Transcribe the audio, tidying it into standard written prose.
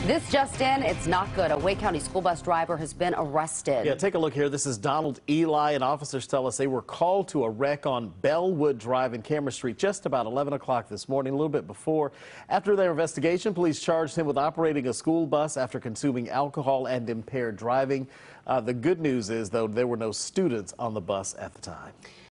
This just in, it's not good. A Wake County school bus driver has been arrested. Yeah, take a look here. This is Donald Eli, and officers tell us they were called to a wreck on Bellwood Drive in Cameron Street just about 11 o'clock this morning, a little bit before. After their investigation, police charged him with operating a school bus after consuming alcohol and impaired driving. The good news is, though, there were no students on the bus at the time.